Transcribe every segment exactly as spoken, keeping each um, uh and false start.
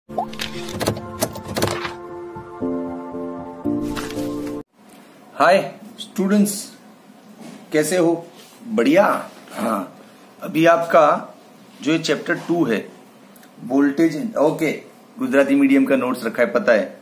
Hi students, कैसे हो? बढ़िया। हाँ, अभी आपका जो ये चैप्टर टू है वोल्टेज, ओके, गुजराती मीडियम का नोट्स रखा है, पता है।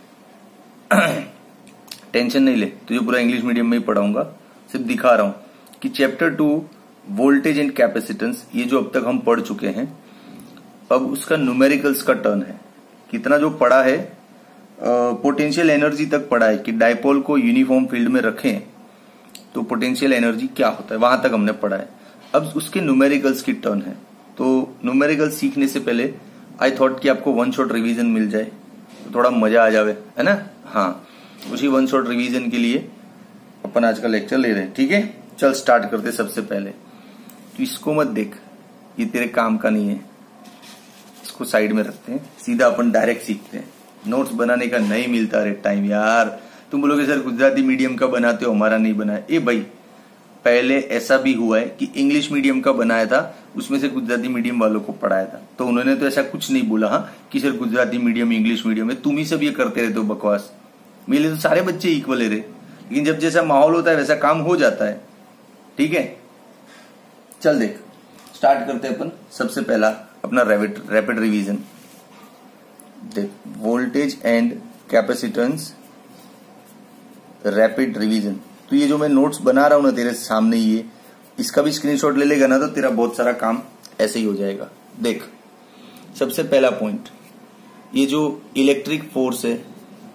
टेंशन नहीं ले, तुझे पूरा इंग्लिश मीडियम में ही पढ़ाऊंगा, सिर्फ दिखा रहा हूं कि chapter two voltage and capacitance, ये जो अब तक हम पढ़ चुके हैं, अब उसका न्यूमेरिकल्स का टर्न है। कितना जो पढ़ा है, पोटेंशियल एनर्जी तक पढ़ा है कि डायपोल को यूनिफॉर्म फील्ड में रखें तो पोटेंशियल एनर्जी क्या होता है, वहां तक हमने पढ़ा है। अब उसके न्यूमेरिकल्स की टर्न है। तो न्यूमेरिकल्स सीखने से पहले आई थॉट कि आपको वन शॉट रिवीजन मिल जाए तो थोड़ा मजा आ जावे, है ना। हाँ, उसी वन शॉट रिवीजन के लिए अपन आज का लेक्चर ले रहे हैं, ठीक है। चल स्टार्ट करते। सबसे पहले तो इसको मत देख, ये तेरे काम का नहीं है, इसको साइड में रखते हैं, सीधा अपन डायरेक्ट सीखते हैं। नोट्स बनाने का नहीं मिलता रे टाइम यार। तुम बोलोगे सर गुजराती मीडियम का बनाते हो, हमारा नहीं बना है। ए भाई, पहले ऐसा भी हुआ है कि इंग्लिश मीडियम का बनाया था, उसमें से गुजराती मीडियम वालों को पढ़ाया था, तो उन्होंने तो ऐसा कुछ नहीं बोला हाँ कि sir Gujarati medium English medium है। तुम ही सब ये करते रहते हो बकवास। मेरे लिए तो सारे बच्चे इक्वल है रे, लेकिन जब जैसा माहौल होता है वैसा काम हो जाता है, ठीक है। चल देख, स्टार्ट करते हैं अपन। सबसे पहला अपना रैपिड रैपिड रिवीजन देख, voltage and capacitance rapid revision. तो ये जो मैं नोट्स बना रहा हूं ना तेरे सामने, ये इसका भी स्क्रीनशॉट ले लेगा ना तो तेरा बहुत सारा काम ऐसे ही हो जाएगा। देख, सबसे पहला पॉइंट, ये जो इलेक्ट्रिक फोर्स है,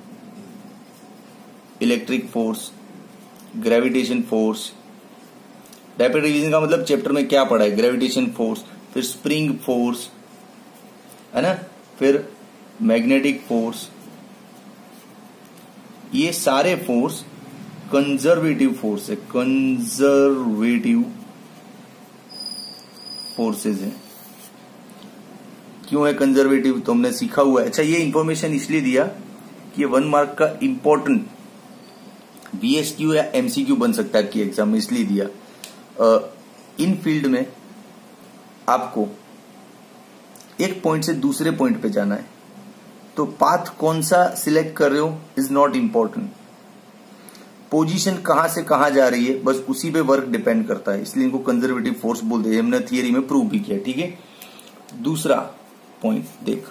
electric force, gravitation force. Rapid revision का मतलब चैप्टर में क्या पढ़ा है, ग्रेविटेशन फोर्स, फिर स्प्रिंग फोर्स, है ना, फिर मैग्नेटिक फोर्स। ये सारे फोर्स कंजर्वेटिव फोर्स है, कंजर्वेटिव फोर्सेस है। क्यों है कंजर्वेटिव, तो हमने सीखा हुआ है। अच्छा, ये इंफॉर्मेशन इसलिए दिया कि ये वन मार्क का इंपॉर्टेंट बीएसक्यू या एमसीक्यू बन सकता है कि एग्जाम में, इसलिए दिया। आ, इन फील्ड में आपको एक पॉइंट से दूसरे पॉइंट पे जाना है, तो पाथ कौन सा सिलेक्ट कर रहे हो इज नॉट इंपॉर्टेंट। पोजीशन कहां से कहां जा रही है, बस उसी पे वर्क डिपेंड करता है, इसलिए इनको कंजर्वेटिव फोर्स बोलते हैं। हमने थियरी में प्रूव भी किया, ठीक है। दूसरा पॉइंट देख,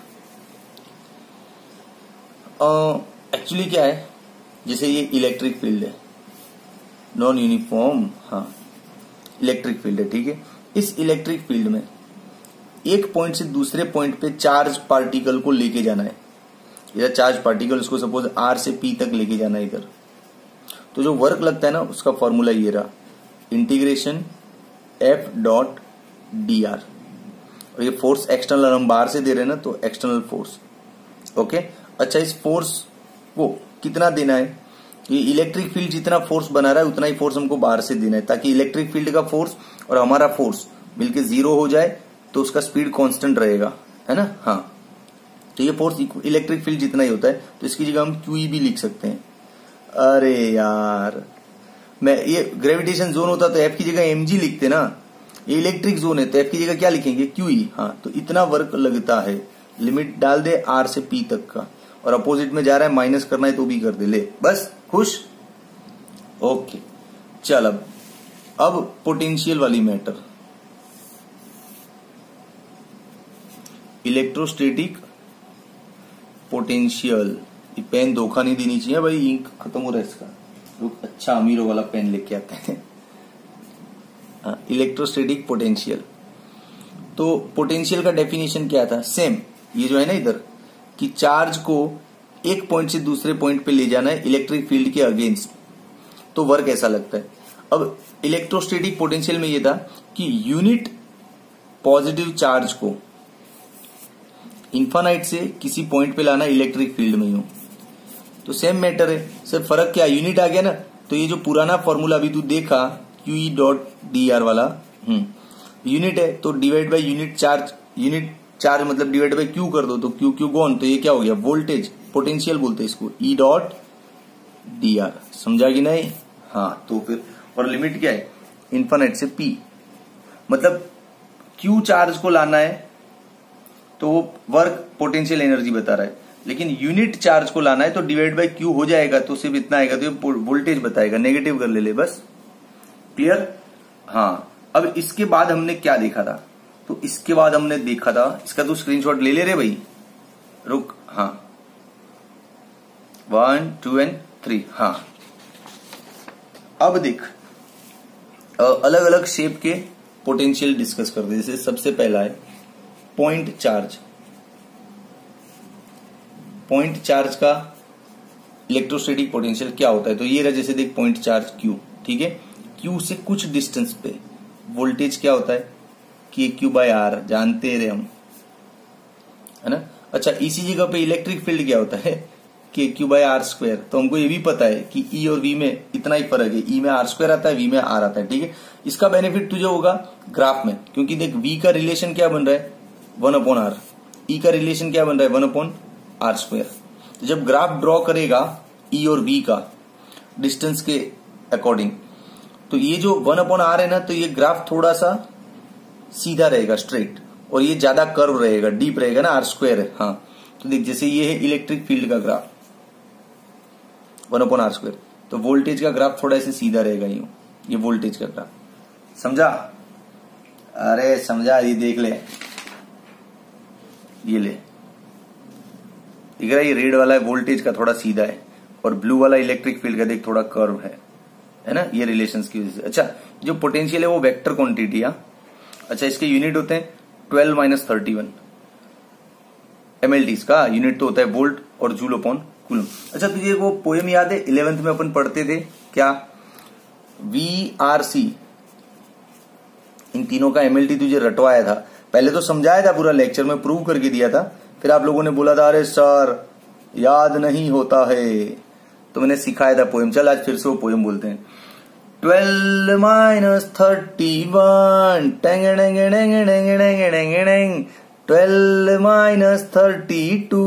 एक्चुअली क्या है, जैसे ये इलेक्ट्रिक फील्ड है, नॉन यूनिफॉर्म, हाँ इलेक्ट्रिक फील्ड है, ठीक है। इस इलेक्ट्रिक फील्ड में एक पॉइंट से दूसरे पॉइंट पे चार्ज पार्टिकल को लेके जाना है। इधर चार्ज पार्टिकल, उसको सपोज आर से पी तक लेके जाना है इधर, तो जो वर्क लगता है ना उसका फॉर्मूला ये रहा, integration F dot D R. और ये फोर्स एक्सटर्नल हम बाहर से दे रहे हैं ना, तो एक्सटर्नल फोर्स, ओके। अच्छा, इस फोर्स को कितना देना है, ये इलेक्ट्रिक फील्ड जितना फोर्स बना रहा है उतना ही फोर्स हमको बाहर से देना है, ताकि इलेक्ट्रिक फील्ड का फोर्स और हमारा फोर्स मिलके जीरो हो जाए, तो उसका स्पीड कांस्टेंट रहेगा, है ना। हाँ, तो ये फोर्स इलेक्ट्रिक फील्ड जितना ही होता है, तो इसकी जगह हम क्यूई भी लिख सकते हैं। अरे यार, मैं ये ग्रेविटेशन जोन होता तो एफ की जगह एमजी लिखते ना, ये इलेक्ट्रिक जोन है तो एफ की जगह क्या लिखेंगे, क्यूई। हाँ, तो इतना वर्क लगता है। लिमिट डाल दे आर से पी तक का, और अपोजिट में जा रहा है, माइनस करना है तो भी कर दे, ले बस, खुश। ओके, चल अब अब पोटेंशियल वाली मैटर, इलेक्ट्रोस्टैटिक पोटेंशियल। ये पेन धोखा नहीं देनी चाहिए भाई, इंक खत्म हो रहा है इसका। लोग अच्छा अमीरों वाला पेन लेके आते हैं। इलेक्ट्रोस्टैटिक पोटेंशियल, तो पोटेंशियल का डेफिनेशन क्या था, सेम ये जो है ना इधर, कि चार्ज को एक पॉइंट से दूसरे पॉइंट पे ले जाना है इलेक्ट्रिक फील्ड के अगेंस्ट, तो वर्क ऐसा लगता है। अब इलेक्ट्रोस्टैटिक पोटेंशियल में ये था कि यूनिट पॉजिटिव चार्ज को इन्फानाइट से किसी पॉइंट पे लाना इलेक्ट्रिक फील्ड में ही हो, तो सेम मैटर है। सिर्फ फर्क क्या, यूनिट आ गया ना। तो ये जो पुराना फॉर्मूला अभी तू देखा, क्यू डॉट डी आर वाला, हम्म यूनिट है तो divide by unit charge, unit charge मतलब डिवाइड बाय क्यू कर दो, तो क्यू क्यू गॉन, तो ये क्या हो गया, वोल्टेज। पोटेंशियल बोलते हैं इसको, ई डॉट डी आर। समझा कि नहीं। हाँ, तो फिर और लिमिट क्या है, इन्फिनिट से पी, मतलब क्यू चार्ज को लाना है तो वो वर्क पोटेंशियल एनर्जी बता रहा है, लेकिन यूनिट चार्ज को लाना है तो डिवाइड बाय क्यू हो जाएगा, तो सिर्फ इतना आएगा, तो ये वोल्टेज बताएगा, नेगेटिव कर ले ले बस। क्लियर? हाँ। अब इसके बाद हमने क्या देखा था, तो इसके बाद हमने देखा था, इसका तो स्क्रीनशॉट ले ले रे भाई, रुक, हाँ, वन टू एंड थ्री, हाँ। अब देख अलग अलग शेप के पोटेंशियल डिस्कस कर दे। जैसे सबसे पहला है पॉइंट चार्ज। पॉइंट चार्ज का इलेक्ट्रोस्टैटिक पोटेंशियल क्या होता है, तो ये रहा, जैसे देख पॉइंट चार्ज Q, ठीक है, Q से कुछ डिस्टेंस पे वोल्टेज क्या होता है, के क्यू बाय आर, जानते रहे हम, है ना। अच्छा, इसी जगह पे इलेक्ट्रिक फील्ड क्या होता है, K Q by R square, तो हमको ये भी पता है कि ई और वी में इतना ही फर्क है, ई में आर स्क्वायर आता है, वी में आर आता है, ठीक है। इसका बेनिफिट तुझे होगा ग्राफ में, क्योंकि देख वी का रिलेशन क्या बन रहा है, वन अपॉन आर, ई का रिलेशन क्या बन रहा है, वन अपॉन आर स्क्वायर। तो जब ग्राफ ड्रॉ करेगा ई और वी का डिस्टेंस के अकॉर्डिंग, तो ये जो वन अपॉन आर है ना, तो ये ग्राफ थोड़ा सा सीधा रहेगा, स्ट्रेट, और ये ज्यादा कर्व रहेगा, डीप रहेगा ना, आर स्क्वायर है, हाँ। तो देख जैसे ये है इलेक्ट्रिक फील्ड का graph one upon R square, तो वोल्टेज का ग्राफ थोड़ा ऐसे सीधा रहेगा, यूं, ये वोल्टेज का ग्राफ, समझा? अरे समझा, ये देख ले, ये ले, दिख रहा है, ये रेड वाला है वोल्टेज का थोड़ा सीधा है, और ब्लू वाला इलेक्ट्रिक फील्ड का देख थोड़ा कर्व है, है ना, ये रिलेशंस की वजह से। अच्छा, जो पोटेंशियल है वो वेक्टर क्वांटिटी, हाँ। अच्छा, इसके यूनिट होते हैं twelve minus thirty one MLTs का यूनिट तो होता है वोल्ट और जूल अपॉन कूलम। अच्छा, तुझे वो पोएम याद है, इलेवेंथ में अपन पढ़ते थे क्या, वी आर सी, इन तीनों का एमएलटी तुझे रटवाया था, पहले तो समझाया था पूरा लेक्चर में, प्रूव करके दिया था, फिर आप लोगों ने बोला था अरे सर याद नहीं होता है, तो मैंने सिखाया था पोएम। चल आज फिर से वो पोएम बोलते हैं। ट्वेल्व माइनस थर्टी वन टेंग, twelve minus thirty two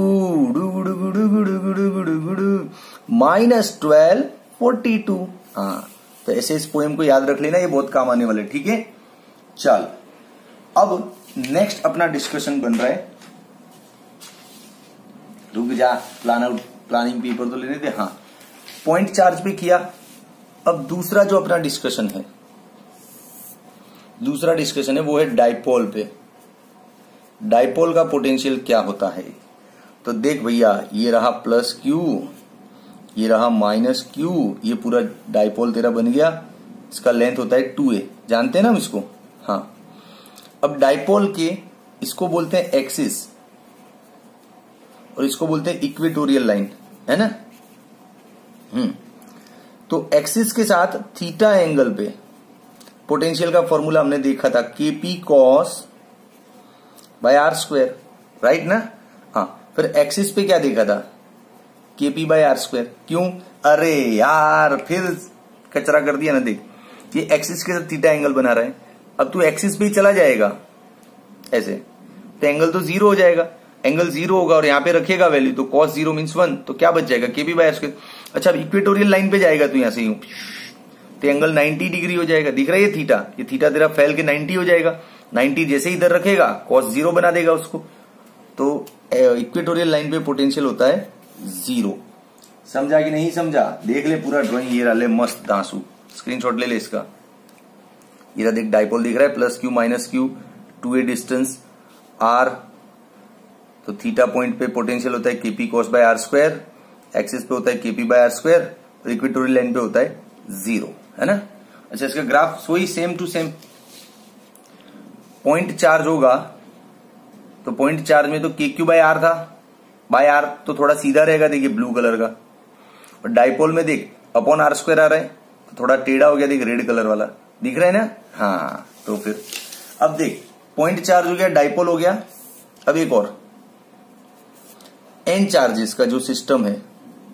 minus twelve forty two. हाँ, तो ऐसे इस पोएम को याद रख लेना, ये बहुत काम आने वाले, ठीक है। चल, अब नेक्स्ट अपना डिस्कशन बन रहा है, रुक जा, प्लान आउट प्लानिंग पेपर तो लेने दे। हाँ, पॉइंट चार्ज पे किया। अब दूसरा जो अपना डिस्कशन है, दूसरा डिस्कशन है वो है डाइपोल पे। डाइपोल का पोटेंशियल क्या होता है, तो देख भैया, ये रहा प्लस क्यू, ये रहा माइनस क्यू, ये पूरा डाइपोल तेरा बन गया, इसका लेंथ होता है टू ए, जानते हैं ना हम इसको। हाँ, अब डाइपोल के इसको बोलते हैं एक्सिस और इसको बोलते हैं इक्वेटोरियल लाइन, है ना। हम्म तो एक्सिस के साथ थीटा एंगल पे पोटेंशियल का फॉर्मूला हमने देखा था, KP cos by R square, right ना। हाँ, फिर एक्सिस पे क्या देखा था, केपी बाय आर स्क्वायर। क्यों, अरे यार फिर कचरा कर दिया ना। देख, ये एक्सिस के साथ थीटा एंगल बना रहा है, अब तू एक्सिस पे ही चला जाएगा ऐसे, तो एंगल तो जीरो हो जाएगा, एंगल जीरो होगा और यहाँ पे रखेगा वैल्यू, तो कॉस जीरो मीन्स वन, तो क्या बच जाएगा, केपी बाय आर स्क्वायर। अच्छा, अब इक्वेटोरियल लाइन पे जाएगा तू यहाँ से यूं, तो एंगल नाइन्टी डिग्री हो जाएगा, दिख रहा है ये थीटा, ये थीटा तेरा फैल के नाइन्टी हो जाएगा, नाइन्टी जैसे इधर रखेगा कॉस जीरो बना देगा उसको, तो इक्वेटोरियल लाइन पे पोटेंशियल होता है जीरो। समझा कि नहीं समझा, देख ले पूरा ड्राइंग, ये रहा ले मस्त दांसू, स्क्रीनशॉट ले ले इसका। ये देख डाइपोल दिख रहा है, plus Q minus Q, two A distance R, तो थीटा पॉइंट पे पोटेंशियल होता है KP cos by R square, axis पे होता है केपी बाय आर स्क्वायर, और इक्वेटोरियल लाइन पे होता है जीरो, है ना। अच्छा, इसका ग्राफ सोई same to same. Point charge होगा तो पॉइंट चार्ज में तो के क्यू बाय आर था, बाय आर तो थोड़ा सीधा रहेगा, देखिए ब्लू कलर का, और डाइपोल में देख अपॉन आर स्क्वायर आ रहा है, तो थोड़ा टेढ़ा हो गया, देख रेड कलर वाला दिख रहा है ना। हाँ, तो फिर अब देख, पॉइंट चार्ज हो गया, डाइपोल हो गया। अब एक और एन चार्जेस का जो सिस्टम है,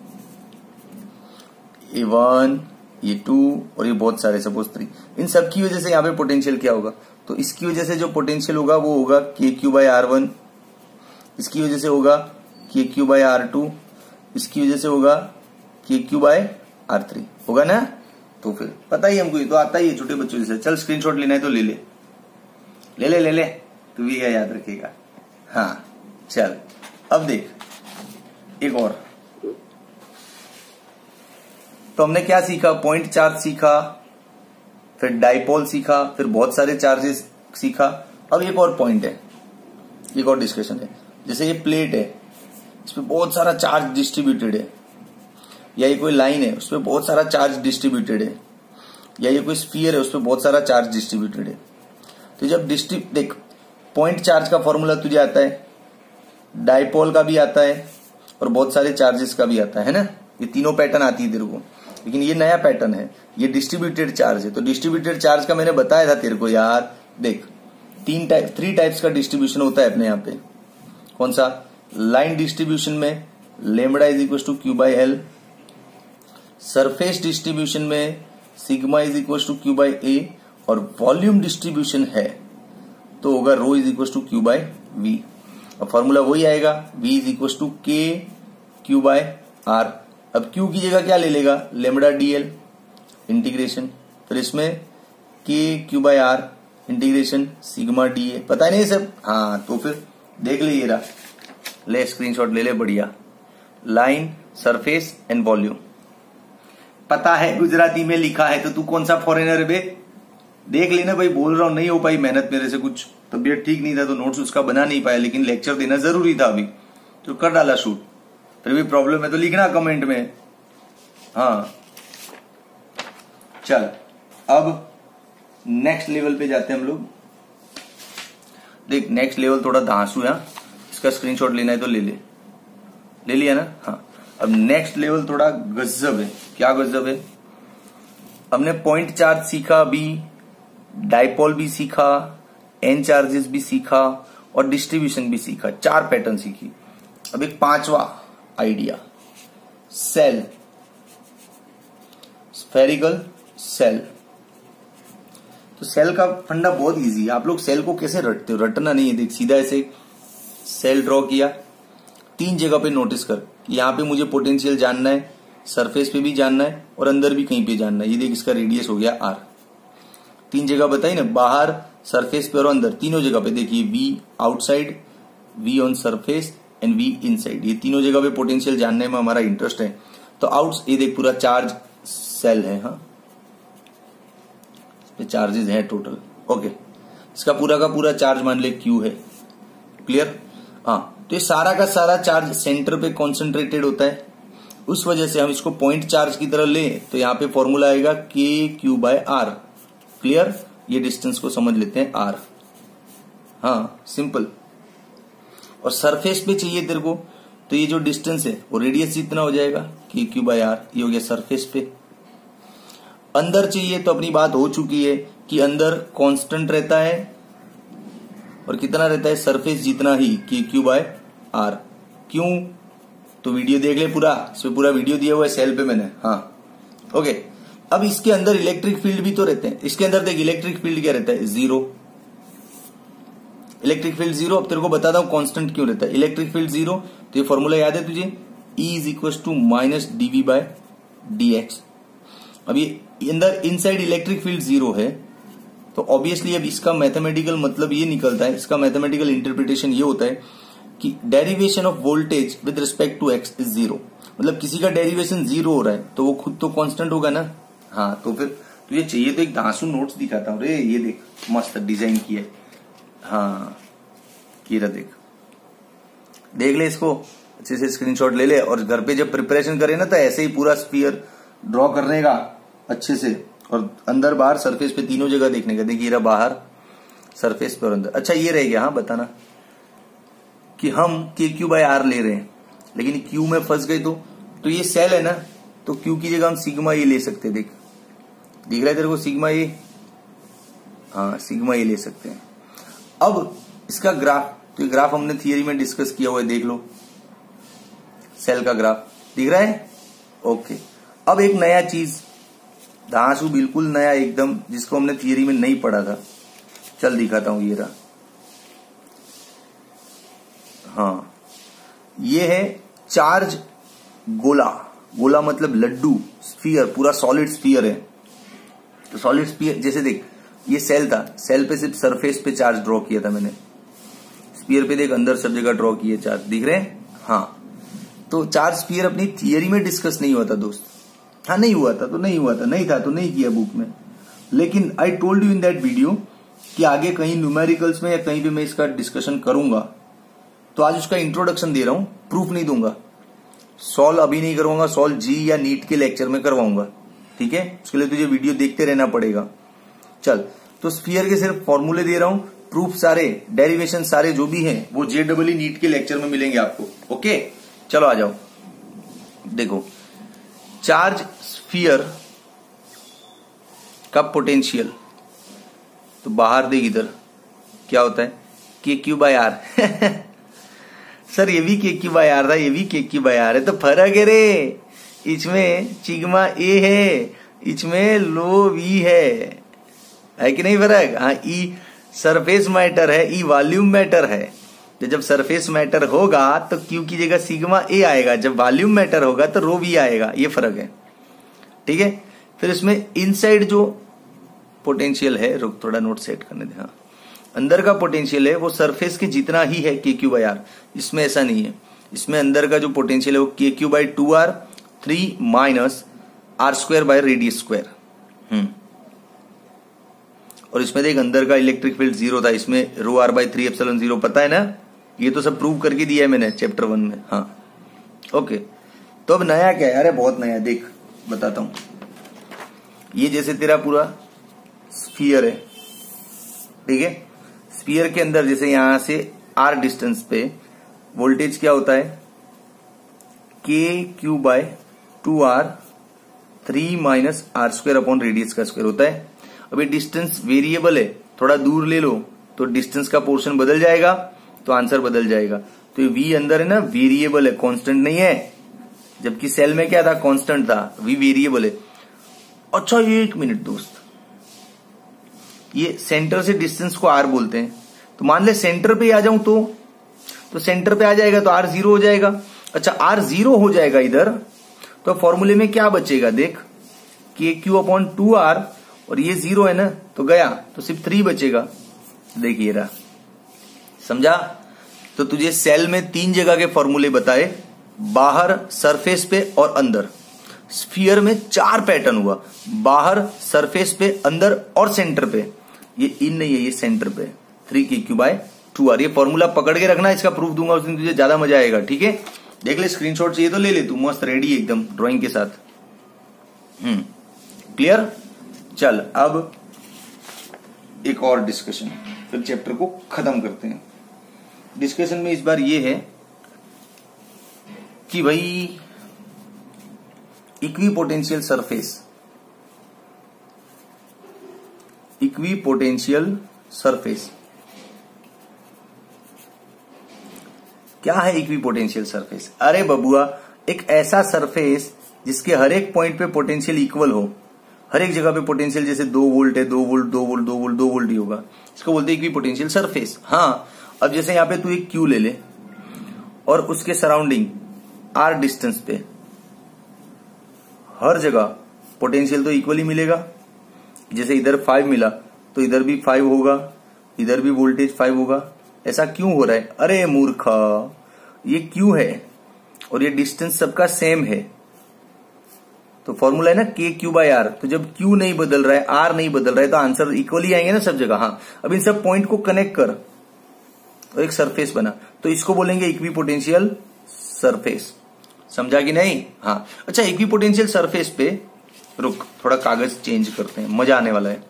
ए वन, ये टू और ये बहुत सारे, सपोज थ्री, इन सब की वजह से यहाँ पे पोटेंशियल क्या होगा, तो इसकी वजह से जो पोटेंशियल होगा वो होगा K Q by are one, इसकी वजह से होगा K Q by are to, इसकी वजह से होगा K Q by are three, होगा ना। तो फिर पता ही हमको, ये तो आता ही है छोटे बच्चों से। चल, स्क्रीनशॉट लेना है तो ले ले ले ले ले ले, तू भी याद रखेगा। हाँ चल, अब देख एक और, तो हमने क्या सीखा, पॉइंट चार्ज सीखा, फिर डाइपोल सीखा, फिर बहुत सारे चार्जेस सीखा। अब एक और पॉइंट है, एक और डिस्कशन है। जैसे ये प्लेट है, इसमें बहुत सारा चार्ज डिस्ट्रीब्यूटेड है, या ये कोई लाइन है उसमें बहुत सारा चार्ज डिस्ट्रीब्यूटेड है, या ये कोई स्फीयर है उसमें बहुत सारा चार्ज डिस्ट्रीब्यूटेड है। तो जब डिस्ट्री देख पॉइंट चार्ज का फॉर्मूला तुझे आता है, डाइपोल का भी आता है और बहुत सारे चार्जेस का भी आता है ना। ये तीनों पैटर्न आती है तेरे को, लेकिन ये नया पैटर्न है, ये डिस्ट्रीब्यूटेड चार्ज है। तो डिस्ट्रीब्यूटेड चार्ज का मैंने बताया था तेरे को यार, देख तीन टाइप थ्री टाइप्स का डिस्ट्रीब्यूशन होता है अपने यहाँ पे। कौन सा, लाइन डिस्ट्रीब्यूशन में lambda is equal to Q by L, surface distribution में sigma is equal to Q by A, और वॉल्यूम डिस्ट्रीब्यूशन है तो होगा rho is equal to Q by V. अब फॉर्मूला वही आएगा, v is equal to K Q by R. अब q की जगह क्या ले लेगा, लेमडा डी एल इंटीग्रेशन, फिर इसमें K Q by R integration sigma D A. पता नहीं सब, हाँ तो फिर देख ले, ये रहा, ले स्क्रीनशॉट ले ले, बढ़िया। लाइन, सरफेस एंड वॉल्यूम पता है, गुजराती में लिखा है, तो तू कौन सा फॉरेनर है बे, देख लेना भाई। बोल रहा हूं नहीं हो पाई मेहनत मेरे से, कुछ तबीयत ठीक नहीं था तो नोट्स उसका बना नहीं पाया, लेकिन लेक्चर देना जरूरी था अभी, तो कर डाला शूट। फिर भी प्रॉब्लम है तो लिखना कमेंट में। हाँ चल, अब नेक्स्ट लेवल पे जाते हैं हम लोग। देख नेक्स्ट लेवल थोड़ा धांसू है, इसका स्क्रीनशॉट लेना है तो ले ले, ले लिया ना। हाँ अब नेक्स्ट लेवल थोड़ा गजब है। क्या गजब है, हमने पॉइंट चार्ज सीखा अभी, डाइपोल भी सीखा, एन चार्जेस भी सीखा और डिस्ट्रीब्यूशन भी सीखा, चार पैटर्न सीखी। अब एक पांचवा आइडिया, सेल, स्फेरिकल सेल। तो सेल का फंडा बहुत इजी है। आप लोग सेल को कैसे रटते हो, रटना नहीं है, देख सीधा ऐसे सेल ड्रॉ किया, तीन जगह पे नोटिस कर, यहां पे मुझे पोटेंशियल जानना है, सरफेस पे भी जानना है और अंदर भी कहीं पे जानना है। ये देख इसका रेडियस हो गया आर, तीन जगह बताई ना, बाहर, सरफेस पे और अंदर, तीनों जगह पे देखिए V outside, V on surface and V inside, ये तीनों जगह पे पोटेंशियल जानने में हमारा इंटरेस्ट है। तो आउट, ये देख पूरा चार्ज सेल है, हाँ चार्जेस हैं टोटल, ओके। इसका पूरा का पूरा चार्ज मान ले क्यू है, क्लियर। हाँ तो ये सारा का सारा चार्ज सेंटर पे कॉन्सेंट्रेटेड होता है, उस वजह से हम इसको पॉइंट चार्ज की तरह लें तो यहाँ पे फॉर्मूला आएगा K Q by R, clear. ये डिस्टेंस को समझ लेते हैं आर, हाँ सिंपल। और सरफेस पे चाहिए तेरे को, तो ये जो डिस्टेंस है वो रेडियस जितना हो जाएगा के क्यू बाय आर, ये हो गया सरफेस पे। अंदर चाहिए तो अपनी बात हो चुकी है कि अंदर कांस्टेंट रहता है और कितना रहता है, सरफेस जितना ही, के क्यू बाय आर। क्यों, तो वीडियो देख ले पूरा, इसमें पूरा वीडियो दिया हुआ है सेल पे मैंने, हाँ ओके। अब इसके अंदर इलेक्ट्रिक फील्ड भी तो रहते हैं, इसके अंदर देख इलेक्ट्रिक फील्ड क्या रहता है, जीरो। इलेक्ट्रिक फील्ड जीरो, अब तेरे को बताता हूं कांस्टेंट क्यों रहता है। इलेक्ट्रिक फील्ड जीरो, तो ये फॉर्मूला याद है तुझे, E is equal to minus D V by D X. अब ये अंदर इनसाइड इलेक्ट्रिक फील्ड जीरो है, तो ऑब्वियसली अब इसका मैथमेटिकल मतलब ये निकलता है, इसका मैथमेटिकल इंटरप्रिटेशन ये होता है कि derivation of voltage with respect to X is zero. मतलब किसी का डेरिवेशन जीरो हो रहा है तो वो खुद तो कांस्टेंट होगा ना। हाँ तो फिर तुझे तो चाहिए तो एक धांसू नोट्स दिखाता हूँ रे, ये देख मस्त डिजाइन किया है, हाँ कीरा देख, देख ले इसको अच्छे से, स्क्रीनशॉट ले ले और घर पे जब प्रिपरेशन करे ना तो ऐसे ही पूरा स्फीयर ड्रॉ करने का अच्छे से, और अंदर बाहर सरफेस पे तीनों जगह देखने का। देखिए रहा बाहर, सरफेस पे और अंदर। अच्छा ये रह गया, हाँ बताना कि हम के क्यू बाय आर ले रहे हैं, लेकिन क्यू में फंस गए तो तो ये सेल है ना, तो क्यू की जगह हम सिग्मा ये ले सकते हैं। देख दिख रहा है तेरे को सिग्मा ये, हाँ सिग्मा ये ले सकते हैं। अब इसका ग्राफ, तो ये ग्राफ हमने थियरी में डिस्कस किया हुआ है, देख लो सेल का ग्राफ दिख रहा है, ओके। अब एक नया चीज, धांसू बिल्कुल नया एकदम, जिसको हमने थियरी में नहीं पढ़ा था, चल दिखाता हूं, ये रहा, हाँ ये है चार्ज गोला। गोला मतलब लड्डू, स्फीयर, पूरा सॉलिड स्फीयर है। तो सॉलिड स्फीयर जैसे देख, ये सेल था, सेल पे सिर्फ सरफेस पे चार्ज ड्रॉ किया था मैंने, स्फीयर पे देख अंदर सब जगह ड्रॉ किए चार्ज, दिख रहे हैं। हाँ, तो चार्ज स्फीयर अपनी थियरी में डिस्कस नहीं हुआ था दोस्त। हाँ, नहीं हुआ था तो नहीं हुआ था, नहीं था तो नहीं किया बुक में। लेकिन I told you in that video कि आगे कहीं न्यूमेरिकल्स में या कहीं भी मैं इसका डिस्कशन करूंगा, तो आज उसका इंट्रोडक्शन दे रहा हूं, प्रूफ नहीं दूंगा। सॉल्व अभी नहीं करूंगा, सॉल्व जी या नीट के लेक्चर में करवाऊंगा, ठीक है। उसके लिए तुझे वीडियो देखते रहना पड़ेगा। चल, तो स्फीयर के सिर्फ फॉर्मूले दे रहा हूं, प्रूफ सारे, डेरिवेशन सारे जो भी हैं वो जे डबल ई नीट के लेक्चर में मिलेंगे आपको। ओके, चलो आ जाओ। देखो, चार्ज स्फीयर का पोटेंशियल, तो बाहर देख इधर क्या होता है, K Q by are. Sir ये भी के क्यू बाय आर था, ये भी के क्यू बाय आर है, तो फर्क है रे, इसमें सिग्मा ए है, इसमें लो वी है है कि नहीं फर्क। हाँ, ई सरफेस मैटर है, ई वॉल्यूम मैटर है। तो जब सरफेस मैटर होगा तो क्यू की जगह सिग्मा ए आएगा, जब वॉल्यूम मैटर होगा तो रो वी आएगा, ये फर्क है, ठीक है। फिर इसमें इनसाइड जो पोटेंशियल है, रुक थोड़ा नोट सेट करने दे। हाँ, अंदर का पोटेंशियल है वो सरफेस के जितना ही है, के क्यू बाई आर। इसमें ऐसा नहीं है, इसमें अंदर का जो पोटेंशियल है वो K Q by two R three minus R square by radius square. Hmm और इसमें देख अंदर का इलेक्ट्रिक फील्ड जीरो था, इसमें rho R by three epsilon zero, पता है ना, ये तो सब प्रूव करके दिया है मैंने चैप्टर वन में। हाँ, ओके। तो अब नया क्या है, अरे बहुत नया, देख बताता हूं। ये जैसे तेरा पूरा स्फीयर है, ठीक है। स्फीयर के अंदर जैसे यहां से आर डिस्टेंस पे वोल्टेज क्या होता है, K Q by two R three minus R square upon radius का स्क्वायर होता है। अभी डिस्टेंस वेरिएबल है, थोड़ा दूर ले लो तो डिस्टेंस का पोर्शन बदल जाएगा, तो आंसर बदल जाएगा। तो ये वी अंदर है ना, वेरिएबल है, कांस्टेंट नहीं है। जबकि सेल में क्या था, कांस्टेंट था, वी वेरिएबल है। अच्छा, ये एक मिनट दोस्त, ये सेंटर से डिस्टेंस को आर बोलते हैं, तो मान ले सेंटर पे आ जाऊं तो तो सेंटर पे आ जाएगा तो आर जीरो हो जाएगा। अच्छा, आर जीरो हो जाएगा इधर, तो फॉर्मूले में क्या बचेगा, देख, के क्यू अपॉन टू आर, और ये जीरो है ना, तो गया, तो सिर्फ थ्री बचेगा। देखिए रहा, समझा। तो तुझे सेल में तीन जगह के फॉर्मूले बताए, बाहर, सरफेस पे और अंदर। स्फीयर में चार पैटर्न हुआ, बाहर, सरफेस पे, अंदर और सेंटर पे। ये इन नहीं है, ये सेंटर पे, three K Q by two R. ये फॉर्मूला पकड़ के रखना, इसका प्रूफ दूंगा उस दिन, तुझे ज्यादा मजा आएगा, ठीक है। देख ले, स्क्रीनशॉट चाहिए तो ले ले तू, मस्त रेडी एकदम ड्राइंग के साथ। Hmm clear. चल, अब एक और डिस्कशन, फिर चैप्टर को खत्म करते हैं। डिस्कशन में इस बार ये है कि भाई इक्विपोटेंशियल सरफेस, इक्विपोटेंशियल सरफेस क्या है। इक्विपोटेंशियल सरफेस, अरे बबुआ, एक ऐसा सरफेस जिसके हर एक पॉइंट पे पोटेंशियल इक्वल हो, हर एक जगह पे पोटेंशियल जैसे दो वोल्ट है, दो वोल्ट दो वोल्ट दो वोल्ट दो वोल्ट ही होगा, इसको बोलते हैं इक्विपोटेंशियल सरफेस। हाँ, अब जैसे यहां पे तू एक क्यू ले ले और उसके सराउंडिंग आर डिस्टेंस पे हर जगह पोटेंशियल तो इक्वली मिलेगा। जैसे इधर फाइव मिला तो इधर भी फाइव होगा, इधर भी वोल्टेज फाइव होगा। ऐसा क्यों हो रहा है, अरे मूर्खा, ये क्यू है और ये डिस्टेंस सबका सेम है, तो फॉर्मूला है ना के क्यू बाय आर। तो जब क्यू नहीं बदल रहा है, आर नहीं बदल रहा है, तो आंसर इक्वली आएंगे ना सब जगह। हाँ, अब इन सब पॉइंट को कनेक्ट कर और एक सरफेस बना, तो इसको बोलेंगे इक्विपोटेंशियल सरफेस। समझा कि नहीं। हाँ, अच्छा, इक्विपोटेंशियल सरफेस पे रुक, थोड़ा कागज चेंज करते हैं, मजा आने वाला है।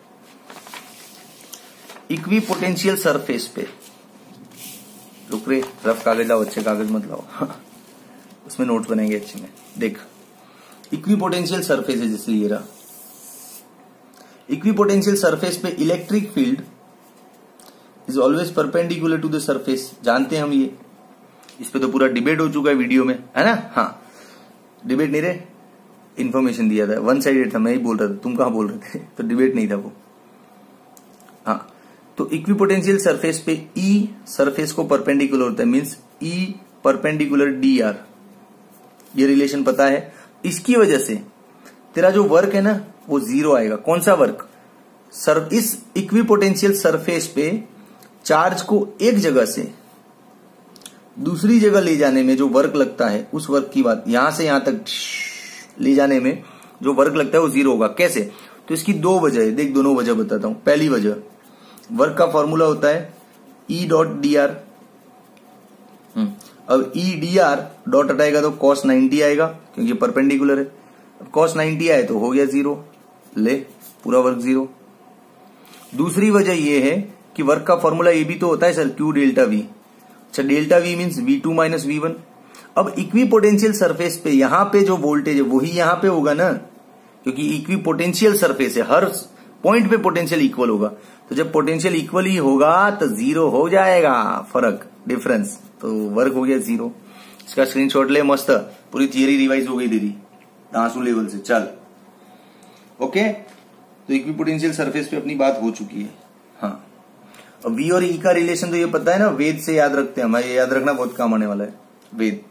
इक्विपोटेंशियल सरफेस पे रुक रे, रफ कागज लाओ, अच्छे कागज मत लाओ। हाँ, उसमें नोट्स बनेंगे अच्छे में। देख, इक्विपोटेंशियल सरफेस है जैसे ये रहा, इक्विपोटेंशियल सरफेस पे electric field is always perpendicular to the surface. जानते हैं हम ये, इस पे तो पूरा डिबेट हो चुका है वीडियो में, है ना। हाँ, डिबेट नहीं रे, इन्फॉर्मेशन दिया था, वन साइडेड था, मैं ही बोल रहा था, तुम कहां बोल रहे थे, तो डिबेट नहीं था वो। हाँ, तो इक्विपोटेंशियल सरफेस पे ई सरफेस को परपेंडिकुलर होता है, means E perpendicular D R, ये रिलेशन पता है। इसकी वजह से तेरा जो वर्क है ना वो जीरो आएगा। कौन सा वर्क, सर, इस इक्विपोटेंशियल सरफेस पे चार्ज को एक जगह से दूसरी जगह ले जाने में जो वर्क लगता है उस वर्क की बात, यहां से यहां तक ले जाने में जो वर्क लगता है वो जीरो होगा। कैसे? तो इसकी दो वजह है, देख दोनों वजह बताता हूं। पहली वजह, वर्क का फॉर्मूला होता है ई डॉट डी आर। अब ई डी आर डॉट हटाएगा तो कॉस नाइन्टी आएगा क्योंकि परपेंडिकुलर है। कॉस नाइन्टी आए तो हो गया जीरो, ले पूरा वर्क जीरो। दूसरी वजह यह है कि वर्क का फॉर्मूला ये भी तो होता है सर, क्यू डेल्टा वी। अच्छा, delta V means V two minus V one. अब इक्वी पोटेंशियल सरफेस पे यहां पे जो वोल्टेज है वही यहां पे होगा ना, क्योंकि इक्वी पोटेंशियल सरफेस है, हर पॉइंट पे पोटेंशियल इक्वल होगा। तो जब पोटेंशियल इक्वल ही होगा तो जीरो हो जाएगा फर्क, डिफरेंस, तो वर्क हो गया जीरो। इसका स्क्रीनशॉट ले, मस्त पूरी थियरी रिवाइज हो गई दीदी दांसू लेवल से। चल ओके, तो इक्वी पोटेंशियल सरफेस पे अपनी बात हो चुकी है। हाँ, अब वी और ई का रिलेशन तो ये पता है ना, वेद से याद रखते हैं, हमारे याद रखना बहुत काम आने वाला है, वेद।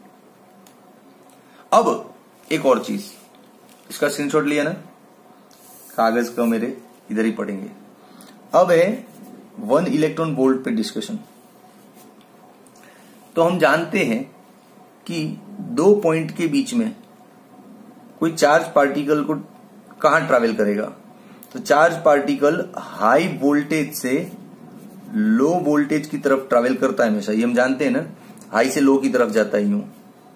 अब एक और चीज, इसका स्क्रीनशॉट लिया ना, कागज का मेरे इधर ही पढ़ेंगे। अब है वन इलेक्ट्रॉन वोल्ट पे डिस्कशन। तो हम जानते हैं कि दो पॉइंट के बीच में कोई चार्ज पार्टिकल को कहां ट्रैवल करेगा, तो चार्ज पार्टिकल हाई वोल्टेज से लो वोल्टेज की तरफ ट्रैवल करता है हमेशा, ये हम जानते हैं ना, हाई से लो की तरफ जाता है यूं।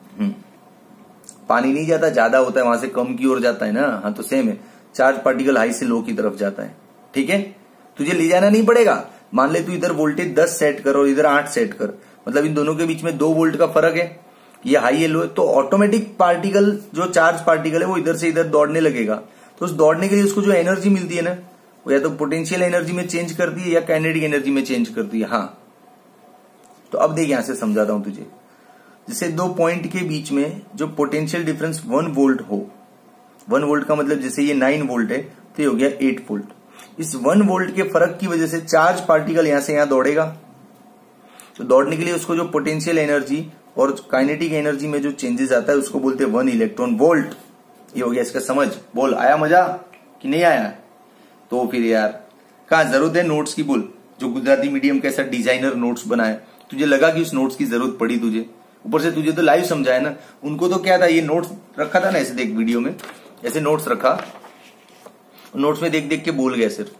पानी नहीं जाता, ज्यादा होता है वहां से कम की ओर जाता है ना। हाँ, तो सेम है, चार्ज पार्टिकल हाई से लो की तरफ जाता है। ठीक है, तुझे ले जाना नहीं पड़ेगा। मान ले तू इधर वोल्टेज दस सेट कर और इधर आठ सेट कर, मतलब इन दोनों के बीच में दो वोल्ट का फर्क है, ये हाई है लो है, तो ऑटोमेटिक पार्टिकल जो चार्ज पार्टिकल है वो इधर से इधर दौड़ने लगेगा। तो उस दौड़ने के लिए उसको जो एनर्जी मिलती है ना, वो या तो पोटेंशियल एनर्जी में चेंज करती है या काइनेटिक एनर्जी में चेंज करती है। हाँ, तो अब देख यहां से समझाता हूं तुझे। जैसे दो पॉइंट के बीच में जो पोटेंशियल डिफरेंस वन वोल्ट हो, वन वोल्ट का मतलब जैसे ये नाइन वोल्ट है तो ये हो गया एट वोल्ट। इस वन वोल्ट के फर्क की वजह से चार्ज पार्टिकल यहां से यहां दौड़ेगा। तो दौड़ने के लिए उसको जो पोटेंशियल एनर्जी और काइनेटिक एनर्जी में जो चेंजेस आता है उसको बोलते हैं वन इलेक्ट्रॉन वोल्ट। ये हो गया इसका समझ। बोल, आया मजा कि नहीं आया? तो फिर यार कहाँ जरूरत है नोट्स की? बोल, जो गुजराती मीडियम का ऐसा डिजाइनर नोट्स बनाए, तुझे लगा कि उस नोट्स की जरूरत पड़ी तुझे? ऊपर से तुझे तो लाइव समझाया ना, उनको तो क्या था, ये नोट्स रखा था ना ऐसे, देख वीडियो में ऐसे नोट्स रखा, नोट्स में देख देख के बोल गया सिर्फ,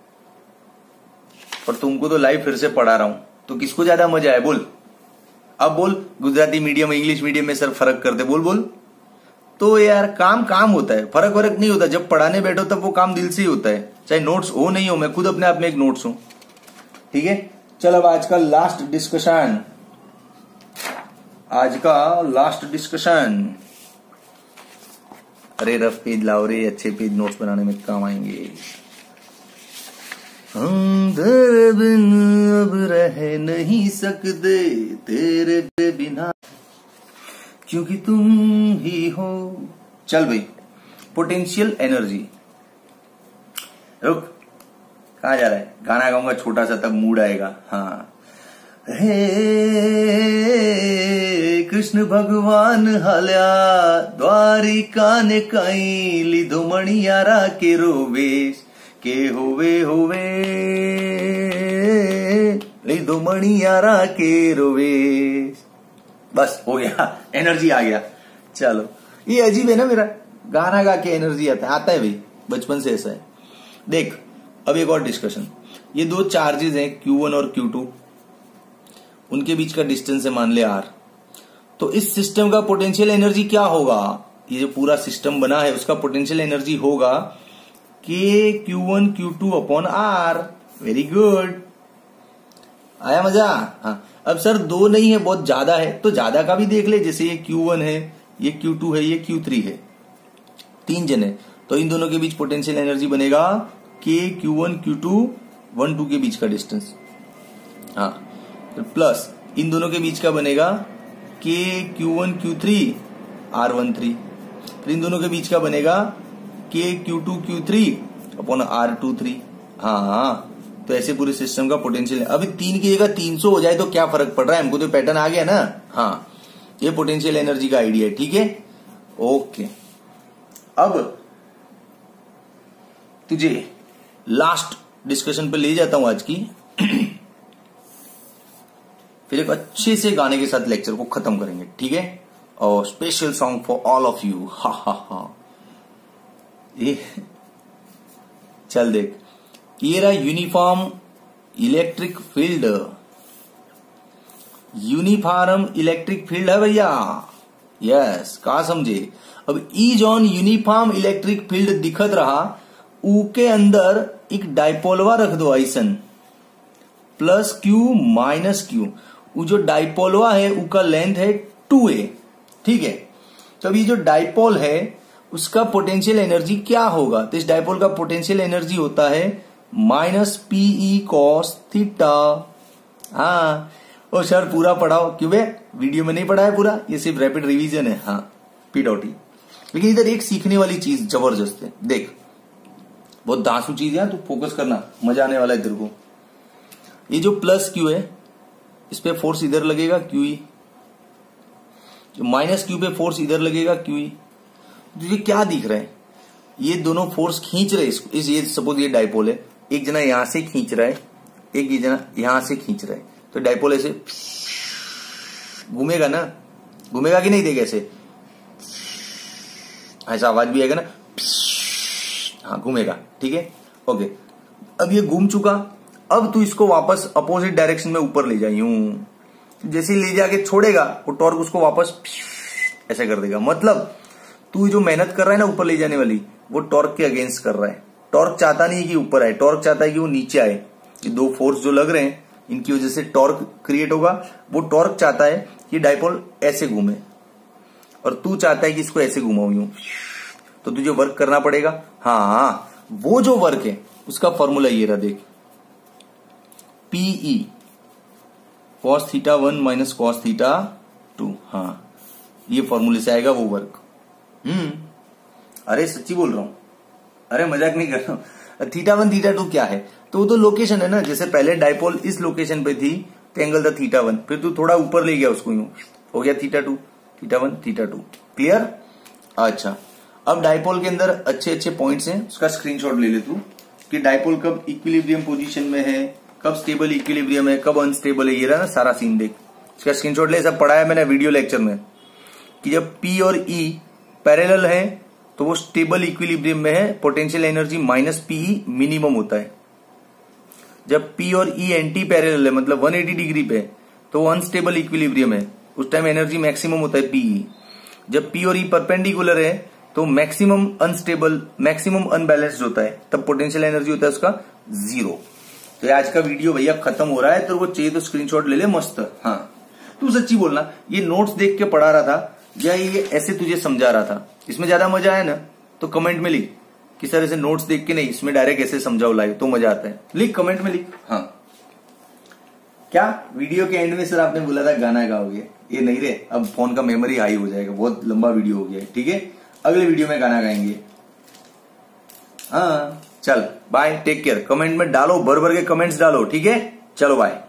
और तुमको तो लाइव फिर से पढ़ा रहा हूं, तो किसको ज्यादा मजा है? बोल, अब बोल, गुजराती मीडियम इंग्लिश मीडियम में सर फर्क करते, बोल बोल। तो यार काम काम होता है, फर्क वरक नहीं होता। जब पढ़ाने बैठो तब वो काम दिल से ही होता है, चाहे नोट्स हो नहीं हो। मैं खुद अपने आप में एक नोट्स हूं। ठीक है, चल अब आज का लास्ट डिस्कशन, आज का लास्ट डिस्कशन। अरे रफ पेज लाओ रे, अच्छे पेज नोट्स बनाने में काम आएंगे। हम तेरे बिन अब रह नहीं सकते, तेरे बिना क्योंकि तुम ही हो। चल भाई, पोटेंशियल एनर्जी। रुक, कहा जा रहा है? गाना गाऊंगा छोटा सा, तब मूड आएगा। हाँ, हे कृष्ण भगवान हाल्या द्वारिका ने कई लिधो मणियारा के रोवेश के होवे होवे लिधो मणियारा के रोवेश। बस हो गया, एनर्जी आ गया। चलो, ये अजीब है ना, मेरा गाना गा के एनर्जी आता है, आता है भाई, बचपन से ऐसा है। देख अब एक और डिस्कशन। ये दो चार्जेस हैं क्यू वन और क्यू टू, उनके बीच का डिस्टेंस है मान ले आर। तो इस सिस्टम का पोटेंशियल एनर्जी क्या होगा? ये जो पूरा सिस्टम बना है उसका पोटेंशियल एनर्जी होगा K Q one Q two upon R. Very good, आया मजा? हाँ, अब सर दो नहीं है, बहुत ज्यादा है, तो ज्यादा का भी देख ले। जैसे ये क्यू वन है, ये क्यू टू है, ये क्यू थ्री है, तीन जन है, तो इन दोनों के बीच पोटेंशियल एनर्जी बनेगा K Q one Q two, one two के बीच का डिस्टेंस। हाँ, तो प्लस इन दोनों के बीच का बनेगा K Q one q three r one three. फिर इन दोनों के बीच का बनेगा K q two q three upon r two three. हाँ हाँ, तो ऐसे पूरे सिस्टम का पोटेंशियल। अभी तीन की जगह तीन सौ हो जाए तो क्या फर्क पड़ रहा है? हमको तो पैटर्न आ गया ना। हाँ, ये पोटेंशियल एनर्जी का आइडिया है। ठीक है, ओके। अब तुझे लास्ट डिस्कशन पे ले जाता हूं आज की। फिर एक अच्छे से गाने के साथ लेक्चर को खत्म करेंगे, ठीक है। और special song for all of you, हा हा हा। ये चल देख, ये रहा uniform electric field, uniform electric field है भैया, यस। कहा समझे? अब ई जॉन यूनिफॉर्म इलेक्ट्रिक फील्ड दिखत रहा, ऊ के अंदर एक डाइपोलवा रख दो ऐसन, प्लस क्यू माइनस क्यू। वो जो डाइपोलवा है उसका लेंथ है टू ए, ठीक है। तो अब ये जो डाइपोल है उसका पोटेंशियल एनर्जी क्या होगा? तो इस डाइपोल का पोटेंशियल एनर्जी होता है माइनस पीई कॉस थीटा। हाँ, ओ सर पूरा पढ़ाओ, क्यों बे? वीडियो में नहीं पढ़ा है पूरा, ये सिर्फ रैपिड रिवीजन है। हाँ पीडोटी। लेकिन इधर एक सीखने वाली चीज जबरदस्त है, देख बहुत दांसू चीज है, तू फोकस करना, मजा आने वाला है तेरे को। ये जो प्लस क्यू है इस पे फोर्स इधर लगेगा क्यू ई, जो माइनस क्यू पे फोर्स इधर लगेगा क्यू ई। तुझे क्या दिख रहा है? ये दोनों फोर्स खींच रहे इसको, इस ये सपोज ये डाइपोल है, एक जना यहां से खींच रहा है, एक ये जना यहां से खींच रहा है, तो डाइपोल ऐसे घूमेगा ना, घूमेगा कि नहीं? देख ऐसे, ऐसा आवाज भी आएगा ना, हाँ घूमेगा, ठीक है, ओके। अब ये घूम चुका, अब तू इसको वापस अपोजिट डायरेक्शन में ऊपर ले जा, यूं जैसे ले जाके छोड़ेगा वो टॉर्क उसको वापस ऐसे कर देगा। मतलब तू जो मेहनत कर रहा है ना ऊपर ले जाने वाली, वो टॉर्क के अगेंस्ट कर रहा है। टॉर्क चाहता नहीं कि ऊपर आए, टॉर्क चाहता है कि वो नीचे आए। ये दो फोर्स जो लग रहे हैं इनकी वजह से टॉर्क क्रिएट होगा। वो टॉर्क चाहता है कि डाइपोल ऐसे घूमे और तू चाहता है कि इसको ऐसे घुमाऊं यूं, तो तुझे वर्क करना पड़ेगा। हाँ, वो जो वर्क है उसका फॉर्मूला ये रहा, देख, p E cos theta one minus cos theta two. हाँ, ये फॉर्मूले से आएगा वो वर्क। हम्म अरे सच्ची बोल रहा हूं, अरे मजाक नहीं कर रहा हूं। थीटा वन थीटा टू क्या है? तो वो तो लोकेशन है ना, जैसे पहले डाइपोल इस लोकेशन पे थी तो एंगल था थीटा वन, फिर तू थोड़ा ऊपर ले गया उसको, यूं हो गया theta two, theta one theta two. Clear? अच्छा, अब डाइपोल के अंदर अच्छे अच्छे पॉइंट्स हैं, उसका स्क्रीनशॉट ले ले तू कि डाइपोल कब इक्विलिब्रियम पोजीशन में है, कब स्टेबल इक्विलिब्रियम है, कब अनस्टेबल है। ये रहा ना सारा सीन, देख इसका स्क्रीनशॉट ले। सब पढ़ाया मैंने वीडियो लेक्चर में कि जब पी और ई पैरेलल है तो वो स्टेबल इक्विलिब्रियम में है, potential energy minus p E minimum होता है। जब पी और ई एंटी पैरेलल है, मतलब एक सौ अस्सी डिग्री पे, तो वो अनस्टेबल इक्विलिब्रियम है, उस टाइम एनर्जी मैक्सिमम होता है पीई। जब पी और ई परपेंडिकुलर है तो मैक्सिमम अनस्टेबल, मैक्सिमम अनबैलेंस्ड होता है, तब पोटेंशियल एनर्जी होता है उसका जीरो। तो आज का वीडियो भैया खत्म हो रहा है, तो वो चाहिए तो स्क्रीनशॉट ले ले, मस्त। हाँ, तू सच्ची बोलना, ये नोट्स देख के पढ़ा रहा था या ये ऐसे तुझे समझा रहा था? इसमें ज्यादा मजा आया ना तो कमेंट में लिख कि सर ऐसे नोट्स देख के नहीं, इसमें डायरेक्ट ऐसे समझाओ लाइव तो मजा आता है। लिख, कमेंट में लिख। हाँ, क्या वीडियो के एंड में सर आपने बोला था गाना गाओगे? ये नहीं रे, अब फोन का मेमोरी हाई हो जाएगा, बहुत लंबा वीडियो हो गया है, ठीक है। अगले वीडियो में गाना गाएंगे। हाँ चल बाय, टेक केयर। कमेंट में डालो, भर भर के कमेंट्स डालो, ठीक है। चलो बाय।